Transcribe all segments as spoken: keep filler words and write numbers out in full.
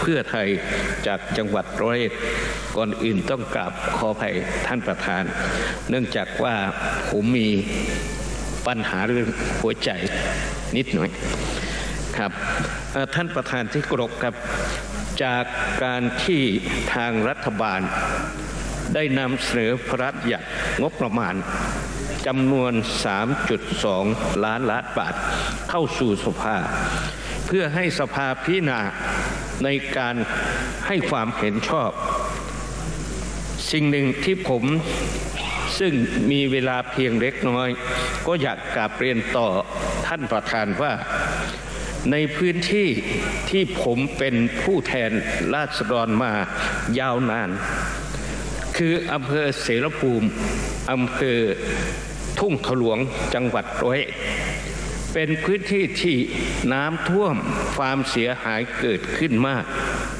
พื่อไทยจากจังหวัดร้อยเอ็ดก่อนอื่นต้องกราบขออภัยท่านประธานเนื่องจากว่าผมมีปัญหาเรื่องหัวใจนิดหน่อยครับท่านประธานที่เคารพครับจากการที่ทางรัฐบาลได้นำเสนอพระราชบัญญัติงบประมาณจำนวน สามจุดสอง ล้านล้านบาทเข้าสู่สภาเพื่อให้สภาพิจารณาในการให้ความเห็นชอบสิ่งหนึ่งที่ผมซึ่งมีเวลาเพียงเล็กน้อยก็อยากกราบเรียนต่อท่านประธานว่าในพื้นที่ที่ผมเป็นผู้แทนราษฎรมายาวนานคืออำเภอเสรภูมิอำเภอทุ่งขลวงจังหวัดร้อยเอ็ดเป็นพื้นที่ที่น้ำท่วมความเสียหายเกิดขึ้นมาก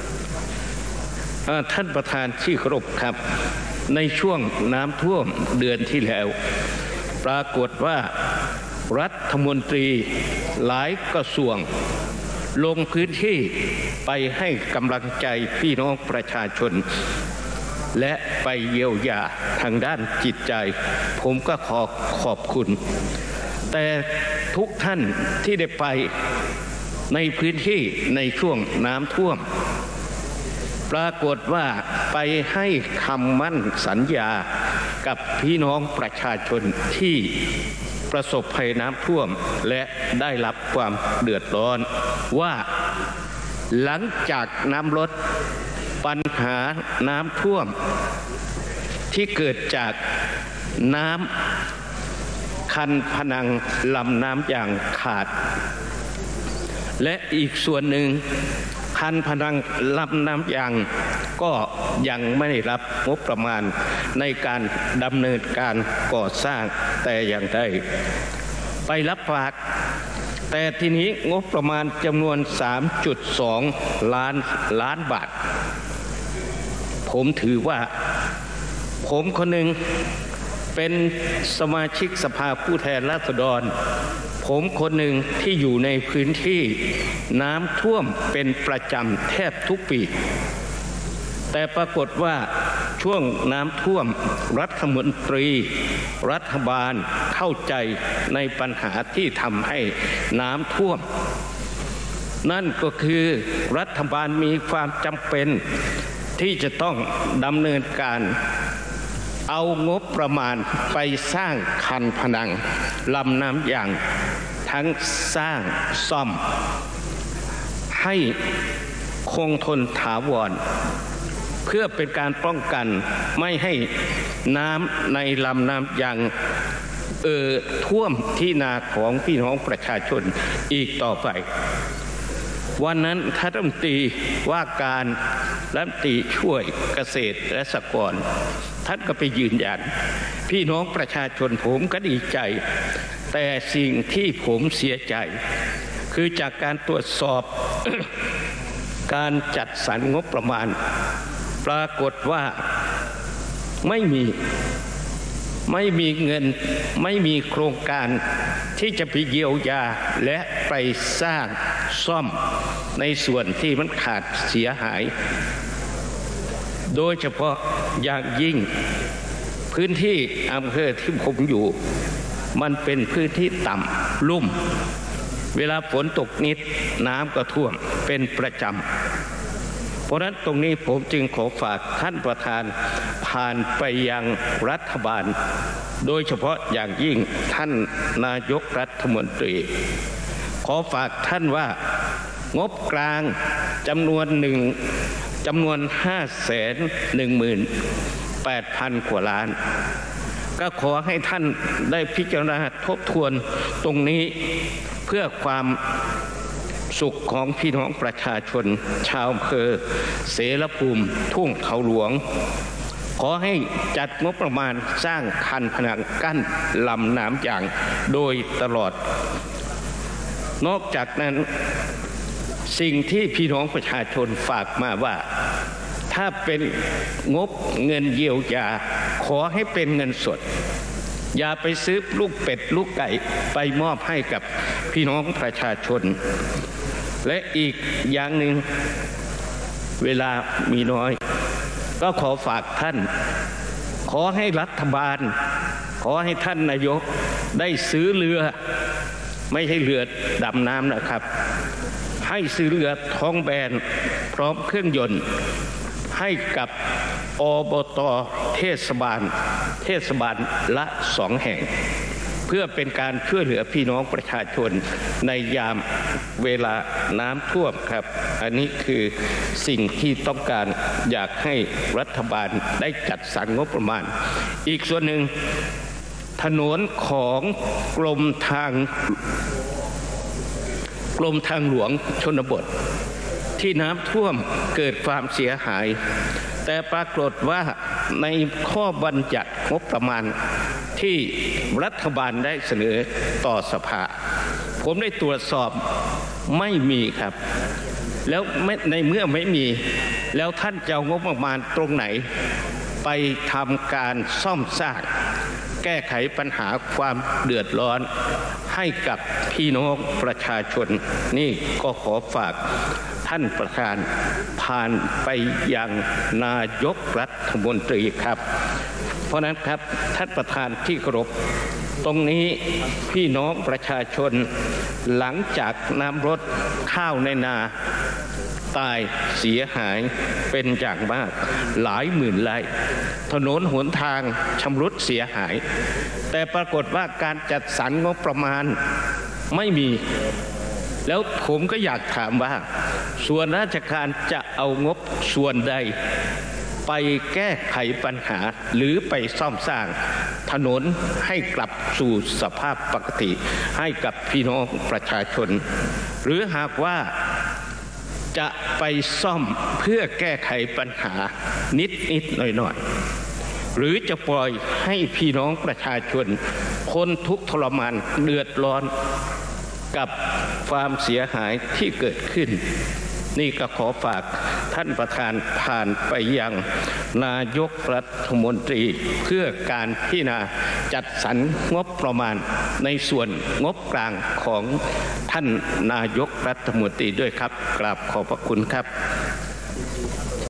ท่านประธานที่เคารพครับในช่วงน้ำท่วมเดือนที่แล้วปรากฏว่ารัฐมนตรีหลายกระทรวงลงพื้นที่ไปให้กำลังใจพี่น้องประชาชนและไปเยียวยาทางด้านจิตใจผมก็ขอขอบคุณแต่ทุกท่านที่ได้ไปในพื้นที่ในช่วงน้ำท่วมปรากฏว่าไปให้คำมั่นสัญญากับพี่น้องประชาชนที่ประสบภัยน้ำท่วมและได้รับความเดือดร้อนว่าหลังจากน้ำลดปัญหาน้ำท่วมที่เกิดจากน้ำคันพนังลำน้ำยางขาดและอีกส่วนหนึ่งคันพนังลำน้ำยางก็ยังไม่ได้รับงบประมาณในการดำเนินการก่อสร้างแต่อย่างใดไปรับฝากแต่ทีนี้งบประมาณจำนวน สามจุดสอง ล้านล้านบาทผมถือว่าผมคนหนึ่งเป็นสมาชิกสภาผู้แทนราษฎรผมคนหนึ่งที่อยู่ในพื้นที่น้ำท่วมเป็นประจำแทบทุกปีแต่ปรากฏว่าช่วงน้ำท่วมรัฐมนตรีรัฐบาลเข้าใจในปัญหาที่ทำให้น้ำท่วมนั่นก็คือรัฐบาลมีความจำเป็นที่จะต้องดำเนินการเอางบประมาณไปสร้างคันพนังลำน้ำยางทั้งสร้างซ่อมให้คงทนถาวรเพื่อเป็นการป้องกันไม่ให้น้ำในลำน้ำยางเอ่อท่วมที่นาของพี่น้องประชาชนอีกต่อไปวันนั้นท่านรัฐมนตรีว่าการรัฐมนตรีช่วยเกษตรและสหกรณ์ท่านก็ไปยืนยันพี่น้องประชาชนผมก็ดีใจแต่สิ่งที่ผมเสียใจคือจากการตรวจสอบ การจัดสรรงบประมาณปรากฏว่าไม่มีไม่มีเงินไม่มีโครงการที่จะไปเยียวยาและไปสร้างซ่อมในส่วนที่มันขาดเสียหายโดยเฉพาะอย่างยิ่งพื้นที่อำเภอที่ผมอยู่มันเป็นพื้นที่ต่ำลุ่มเวลาฝนตกนิดน้ำก็ท่วมเป็นประจำเพราะฉะนั้นตรงนี้ผมจึงขอฝากท่านประธานผ่านไปยังรัฐบาลโดยเฉพาะอย่างยิ่งท่านนายกรัฐมนตรีขอฝากท่านว่างบกลางจำนวนหนึ่งจำนวนห้าแสนหนึ่งหมื่นแปดพันกว่าล้านก็ขอให้ท่านได้พิจารณาทบทวนตรงนี้เพื่อความสุขของพี่น้องประชาชนชาวอำเภอเสรภูมิทุ่งเขาหลวงขอให้จัดงบประมาณสร้างคันพนังกั้นลำน้ำยางโดยตลอดนอกจากนั้นสิ่งที่พี่น้องประชาชนฝากมาว่าถ้าเป็นงบเงินเยียวยาขอให้เป็นเงินสดอย่าไปซื้อลูกเป็ดลูกไก่ไปมอบให้กับพี่น้องประชาชนและอีกอย่างหนึ่งเวลามีน้อยก็ขอฝากท่านขอให้รัฐบาลขอให้ท่านนายกได้ซื้อเรือไม่ใช่เรือดำน้ำนะครับให้ซื้อเรือท้องแบนพร้อมเครื่องยนต์ให้กับอบต.เทศบาลเทศบาลละสองแห่งเพื่อเป็นการช่วยเหลือพี่น้องประชาชนในยามเวลาน้ำท่วมครับอันนี้คือสิ่งที่ต้องการอยากให้รัฐบาลได้จัดสรรงบประมาณอีกส่วนหนึ่งถนนของกรมทางกรมทางหลวงชนบทที่น้ำท่วมเกิดความเสียหายแต่ปรากฏว่าในข้อบัญญัติงบประมาณที่รัฐบาลได้เสนอต่อสภาผมได้ตรวจสอบไม่มีครับแล้วในเมื่อไม่มีแล้วท่านจะเอางบประมาณตรงไหนไปทำการซ่อมสร้างแก้ไขปัญหาความเดือดร้อนให้กับพี่น้องประชาชนนี่ก็ขอฝากท่านประธานผ่านไปยังนายกรัฐมนตรีครับเพราะนั้นครับท่านประธานที่เคารพตรงนี้พี่น้องประชาชนหลังจากน้ำรดข้าวในนาตายเสียหายเป็นอย่างมากหลายหมื่นไร่ถนนหนทางชำรุดเสียหายแต่ปรากฏว่าการจัดสรรงบประมาณไม่มีแล้วผมก็อยากถามว่าส่วนราชการจะเอางบส่วนใดไปแก้ไขปัญหาหรือไปซ่อมสร้างถนนให้กลับสู่สภาพปกติให้กับพี่น้องประชาชนหรือหากว่าจะไปซ่อมเพื่อแก้ไขปัญหานิดนิดหน่อยหน่อยหรือจะปล่อยให้พี่น้องประชาชนคนทุกข์ทรมานเดือดร้อนกับความเสียหายที่เกิดขึ้นนี่ก็ขอฝากท่านประธานผ่านไปยังนายกรัฐมนตรีเพื่อการพิจารณาจัดสรรงบประมาณในส่วนงบกลางของท่านนายกรัฐมนตรีด้วยครับกราบขอบพระคุณครับ